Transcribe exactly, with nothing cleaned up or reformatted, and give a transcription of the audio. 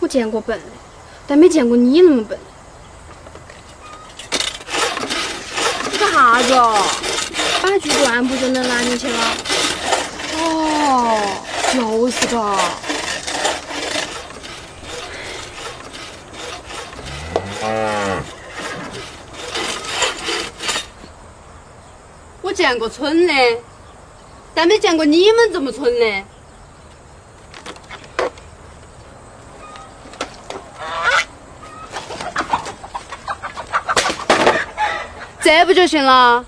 见过笨的，但没见过你那么笨。 你干啥子？ 把锯断不就能拉进去了？ 哦，就是个。我见过蠢的，但没见过你们这么蠢的。这不就行了？